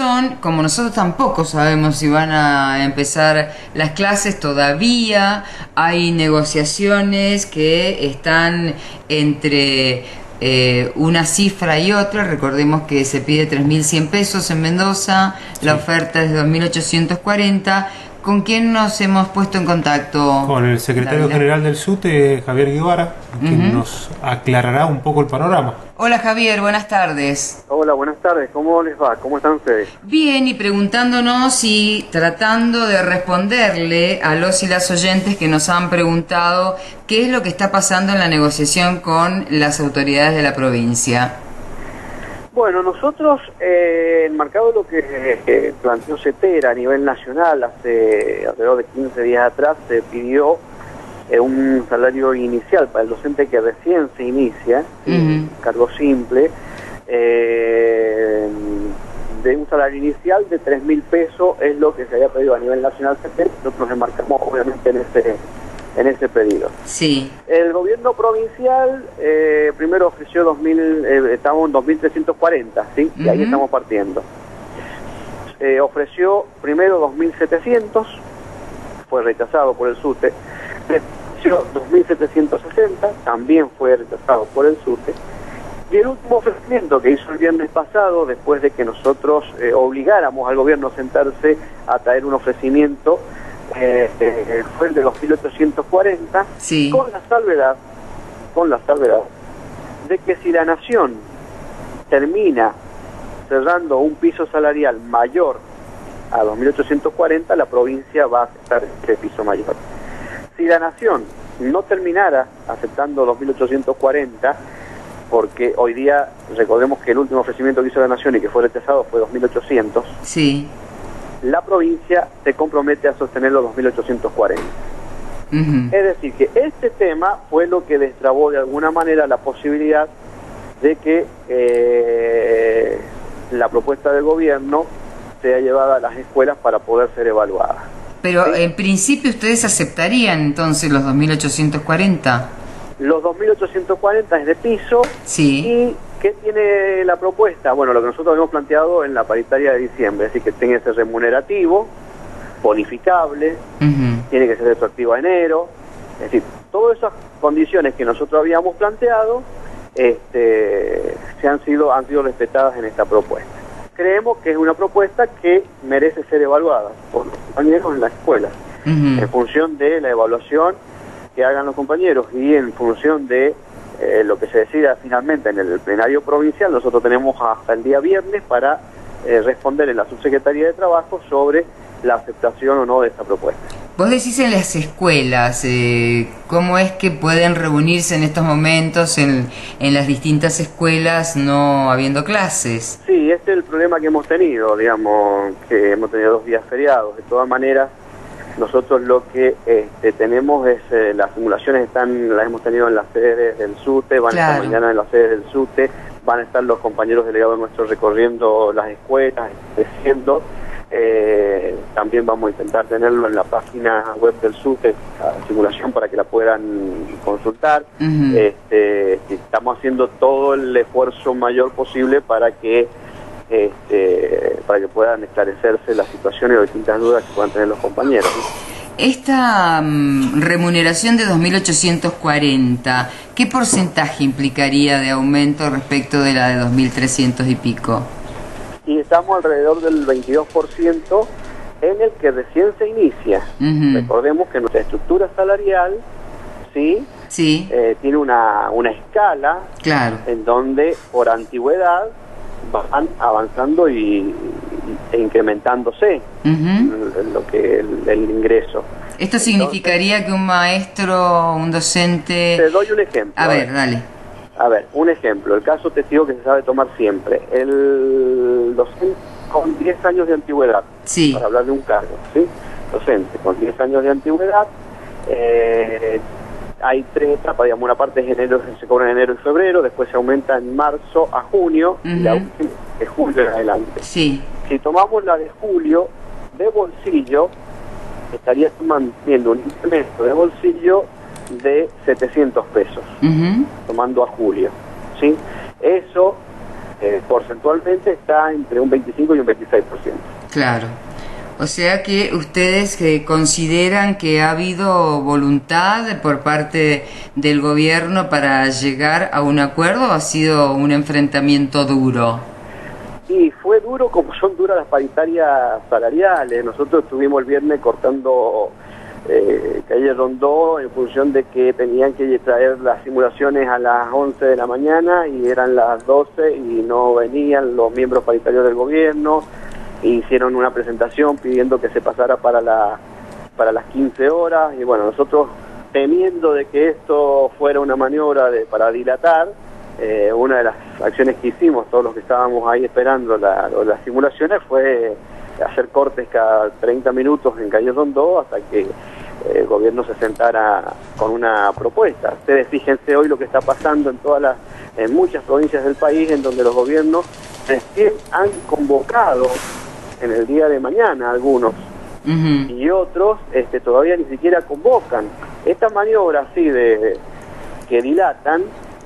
Como nosotros tampoco sabemos si van a empezar las clases todavía, hay negociaciones que están entre una cifra y otra. Recordemos que se pide 3.100 pesos en Mendoza, sí. La oferta es de 2.840. ¿Con quién nos hemos puesto en contacto? Con el secretario general del SUTE, Javier Guevara, quien nos aclarará un poco el panorama. Hola Javier, buenas tardes. Hola, buenas tardes, ¿cómo les va? ¿Cómo están ustedes? Bien, y preguntándonos y tratando de responderle a los y las oyentes que nos han preguntado qué es lo que está pasando en la negociación con las autoridades de la provincia. Bueno, nosotros, enmarcado en lo que planteó CETERA a nivel nacional, hace alrededor de 15 días atrás, se pidió un salario inicial para el docente que recién se inicia, cargo simple, de un salario inicial de 3.000 pesos, es lo que se había pedido a nivel nacional CETERA. Nosotros nos enmarcamos obviamente en ese pedido. Sí. El gobierno provincial primero ofreció 2.000, estamos en 2.340, ¿sí? Y ahí estamos partiendo. Ofreció primero 2.700, fue rechazado por el SUTE. Ofreció 2.760, también fue rechazado por el SUTE. Y el último ofrecimiento que hizo el viernes pasado, después de que nosotros obligáramos al gobierno a sentarse a traer un ofrecimiento, fue el de 2.840, sí. con la salvedad de que si la nación termina cerrando un piso salarial mayor a 2.840, la provincia va a aceptar ese piso mayor. Si la nación no terminara aceptando 2.840, porque hoy día recordemos que el último ofrecimiento que hizo la nación y que fue rechazado fue 2.800, sí. La provincia se compromete a sostener los 2.840. Es decir, que este tema fue lo que destrabó de alguna manera la posibilidad de que la propuesta del gobierno sea llevada a las escuelas para poder ser evaluada. Pero ¿sí? En principio ustedes aceptarían entonces los 2.840. Los 2.840 es de piso. Sí. ¿Y qué tiene la propuesta? Bueno, lo que nosotros habíamos planteado en la paritaria de diciembre, es decir, que tenga ese remunerativo, bonificable, tiene que ser retroactivo a enero, es decir, todas esas condiciones que nosotros habíamos planteado han sido respetadas en esta propuesta. Creemos que es una propuesta que merece ser evaluada por los compañeros en las escuelas, en función de la evaluación que hagan los compañeros y en función de lo que se decida finalmente en el plenario provincial. Nosotros tenemos hasta el día viernes para responder en la Subsecretaría de Trabajo sobre la aceptación o no de esta propuesta. Vos decís en las escuelas, ¿cómo es que pueden reunirse en estos momentos en las distintas escuelas no habiendo clases? Sí, este es el problema que hemos tenido, digamos, que hemos tenido 2 días feriados. De todas maneras, nosotros lo que tenemos es, las simulaciones las hemos tenido en las sedes del SUTE, van a estar mañana en las sedes del SUTE, van a estar los compañeros delegados nuestros recorriendo las escuelas, creciendo. También vamos a intentar tenerlo en la página web del SUTE, la simulación, para que la puedan consultar. Estamos haciendo todo el esfuerzo mayor posible para que puedan esclarecerse las situaciones o distintas dudas que puedan tener los compañeros. Esta remuneración de 2.840, ¿qué porcentaje implicaría de aumento respecto de la de 2.300 y pico? Y estamos alrededor del 22% en el que recién se inicia. Recordemos que nuestra estructura salarial sí. Tiene una escala, en donde por antigüedad van avanzando e incrementándose lo que el ingreso. ¿Esto significaría que un maestro, un docente...? Te doy un ejemplo. A ver, dale. A ver, un ejemplo, el caso testigo que se sabe tomar siempre. El docente con 10 años de antigüedad, para hablar de un cargo, ¿sí? Docente con 10 años de antigüedad, hay 3 etapas, digamos, una parte es enero, se cobra en enero y febrero, después se aumenta en marzo a junio, y la última de julio en adelante. Si tomamos la de julio, de bolsillo, estaría manteniendo un incremento de bolsillo de 700 pesos, tomando a julio, ¿sí? Eso porcentualmente está entre un 25 y un 26%. Claro. O sea que ustedes consideran que ha habido voluntad por parte del gobierno para llegar a un acuerdo, ¿o ha sido un enfrentamiento duro? Y fue duro como son duras las paritarias salariales. Nosotros estuvimos el viernes cortando calle Rondó en función de que tenían que traer las simulaciones a las 11 de la mañana y eran las 12 y no venían los miembros paritarios del gobierno. Hicieron una presentación pidiendo que se pasara para las 15 horas y bueno, nosotros temiendo de que esto fuera una maniobra para dilatar, una de las acciones que hicimos, todos los que estábamos ahí esperando las simulaciones, fue hacer cortes cada 30 minutos en calle Rondó hasta que el gobierno se sentara con una propuesta. Ustedes fíjense hoy lo que está pasando en muchas provincias del país, en donde los gobiernos recién han convocado en el día de mañana algunos, y otros todavía ni siquiera convocan. Estas maniobras así que dilatan,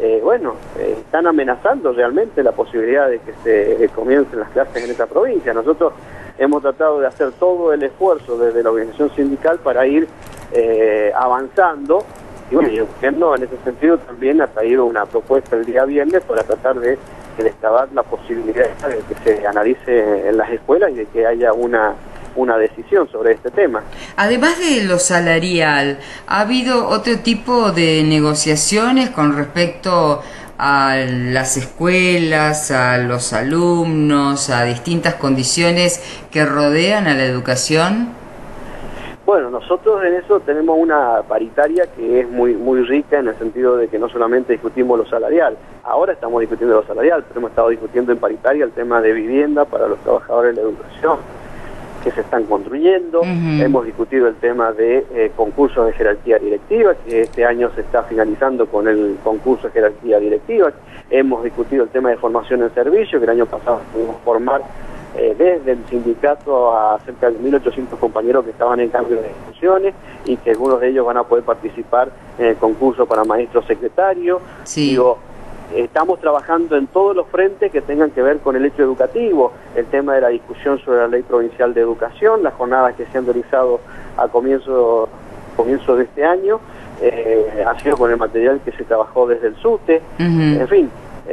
están amenazando realmente la posibilidad de que se comiencen las clases en esta provincia. Nosotros hemos tratado de hacer todo el esfuerzo desde la organización sindical para ir avanzando, y bueno, y el gobierno en ese sentido también ha traído una propuesta el día viernes para tratar de excavar la posibilidad de que se analice en las escuelas y de que haya una decisión sobre este tema. Además de lo salarial, ¿ha habido otro tipo de negociaciones con respecto a las escuelas, a los alumnos, a distintas condiciones que rodean a la educación? Bueno, nosotros en eso tenemos una paritaria que es muy rica en el sentido de que no solamente discutimos lo salarial, ahora estamos discutiendo lo salarial, pero hemos estado discutiendo en paritaria el tema de vivienda para los trabajadores de la educación que se están construyendo, hemos discutido el tema de concursos de jerarquía directiva, que este año se está finalizando con el concurso de jerarquía directiva, hemos discutido el tema de formación en servicio, que el año pasado pudimos formar desde el sindicato a cerca de 1.800 compañeros que estaban en cambio de funciones y que algunos de ellos van a poder participar en el concurso para maestro secretario. Sí. Digo, estamos trabajando en todos los frentes que tengan que ver con el hecho educativo, el tema de la discusión sobre la ley provincial de educación, las jornadas que se han realizado a comienzo de este año, ha sido con el material que se trabajó desde el SUTE, en fin.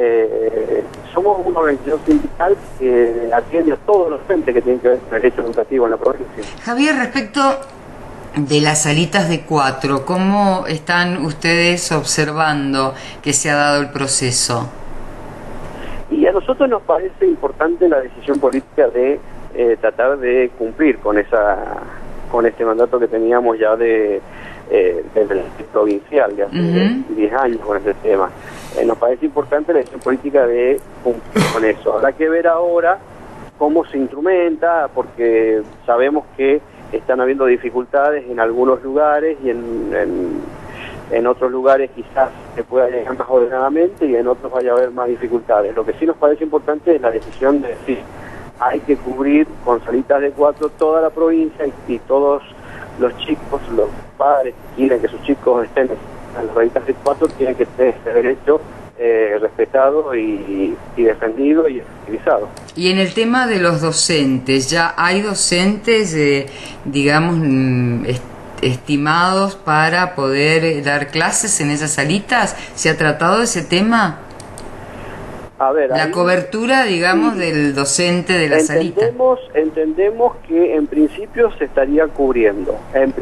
Somos una organización sindical que atiende a todos los frentes que tienen que ver con el derecho educativo en la provincia. Javier, respecto de las salitas de 4, ¿cómo están ustedes observando que se ha dado el proceso? Y a nosotros nos parece importante la decisión política de tratar de cumplir con este mandato que teníamos ya desde el provincial de hace 10 años con este tema. Nos parece importante la decisión política de cumplir con eso. Habrá que ver ahora cómo se instrumenta, porque sabemos que están habiendo dificultades en algunos lugares y en otros lugares quizás se pueda llegar más ordenadamente y en otros vaya a haber más dificultades. Lo que sí nos parece importante es la decisión de decir, hay que cubrir con salitas de 4 toda la provincia y todos los chicos, los padres que quieren que sus chicos estén en las salitas de 4 tienen que tener ese derecho respetado y defendido y utilizado. Y en el tema de los docentes, ¿ya hay docentes, digamos, estimados para poder dar clases en esas salitas? ¿Se ha tratado ese tema? A ver, la cobertura, digamos, del docente de la salita. Entendemos que en principio se estaría cubriendo.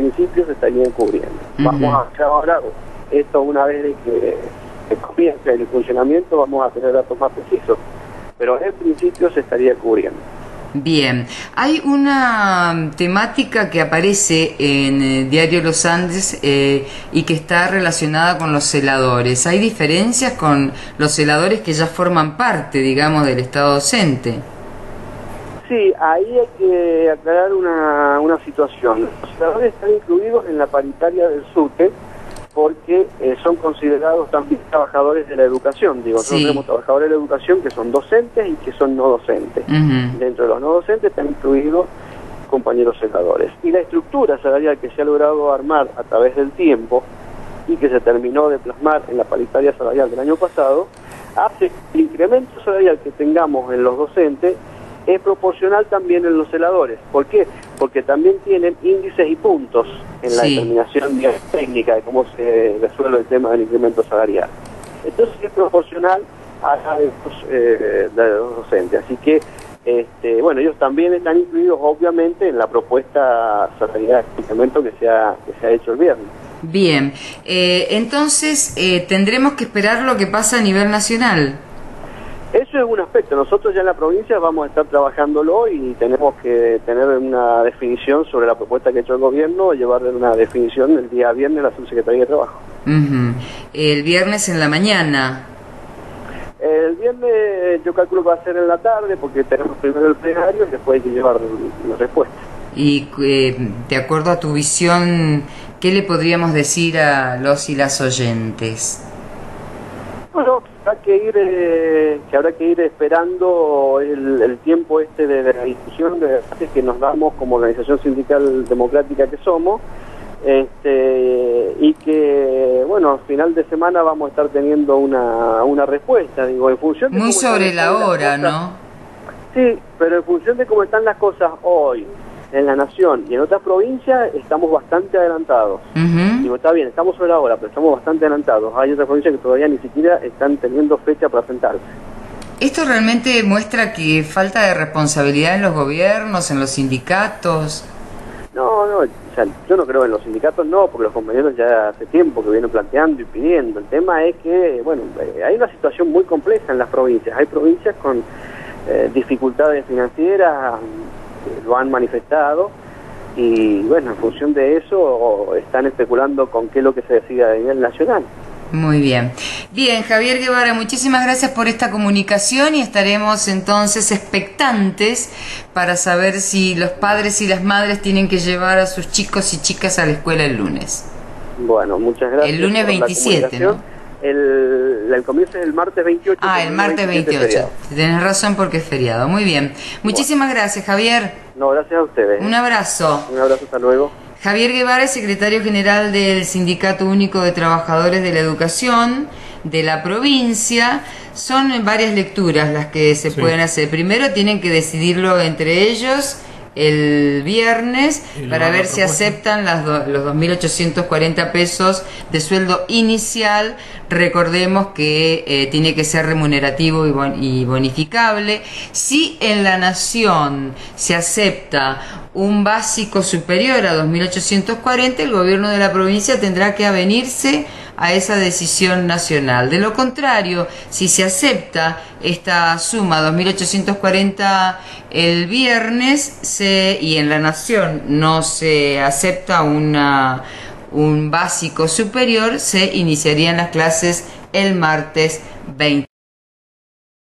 Vamos a hacer ahora esto una vez de que comience el funcionamiento, vamos a tener datos más precisos. Pero en principio se estaría cubriendo. Bien, hay una temática que aparece en el diario Los Andes y que está relacionada con los celadores. ¿Hay diferencias con los celadores que ya forman parte, digamos, del Estado docente? Sí, ahí hay que aclarar una situación. Los celadores están incluidos en la paritaria del SUTE porque son considerados también trabajadores de la educación. Digo, nosotros tenemos trabajadores de la educación que son docentes y que son no docentes. Dentro de los no docentes están incluidos compañeros celadores. Y la estructura salarial que se ha logrado armar a través del tiempo y que se terminó de plasmar en la paritaria salarial del año pasado, hace que el incremento salarial que tengamos en los docentes es proporcional también en los celadores. ¿Por qué? Porque también tienen índices y puntos en la determinación técnica de cómo se resuelve el tema del incremento salarial. Entonces es proporcional a los docentes. Así que, bueno, ellos también están incluidos obviamente en la propuesta salarial de incremento que se ha hecho el viernes. Bien, entonces tendremos que esperar lo que pasa a nivel nacional. Eso es un aspecto. Nosotros ya en la provincia vamos a estar trabajándolo y tenemos que tener una definición sobre la propuesta que ha hecho el gobierno, llevarle una definición el día viernes a la Subsecretaría de Trabajo. El viernes en la mañana. El viernes yo calculo que va a ser en la tarde porque tenemos primero el plenario y después hay que llevar la respuesta. Y de acuerdo a tu visión, ¿qué le podríamos decir a los y las oyentes? Bueno, habrá que ir esperando el tiempo de la discusión que nos damos como organización sindical democrática que somos, y que, bueno, al final de semana vamos a estar teniendo una respuesta, digo, en función de muy sobre la hora, ¿no? Sí, pero en función de cómo están las cosas hoy en la nación y en otras provincias estamos bastante adelantados. Digo, está bien, estamos sobre la hora, pero estamos bastante adelantados. Hay otras provincias que todavía ni siquiera están teniendo fecha para sentarse. ¿Esto realmente muestra que falta de responsabilidad en los gobiernos, en los sindicatos? No, o sea, yo no creo en los sindicatos, no, porque los compañeros ya hace tiempo que vienen planteando y pidiendo. El tema es que, bueno, hay una situación muy compleja en las provincias. Hay provincias con dificultades financieras, lo han manifestado, y bueno, en función de eso están especulando con qué es lo que se decida a nivel nacional. Muy bien. Bien, Javier Guevara, muchísimas gracias por esta comunicación y estaremos entonces expectantes para saber si los padres y las madres tienen que llevar a sus chicos y chicas a la escuela el lunes. Bueno, muchas gracias. El lunes 27, ¿no? El comienzo es el martes 28. Ah, el martes 28. Tienes razón porque es feriado. Muy bien. Muchísimas gracias, Javier. No, gracias a ustedes. Un abrazo. Un abrazo, hasta luego. Javier Guevara es secretario general del Sindicato Único de Trabajadores de la Educación de la provincia. Son varias lecturas las que se pueden hacer. Primero tienen que decidirlo entre ellos el viernes para ver si aceptan los 2.840 pesos de sueldo inicial. Recordemos que tiene que ser remunerativo y bonificable. Si en la nación se acepta un básico superior a 2.840, el gobierno de la provincia tendrá que avenirse a esa decisión nacional. De lo contrario, si se acepta esta suma 2.840 el viernes y en la nación no se acepta un básico superior, se iniciarían las clases el martes 20.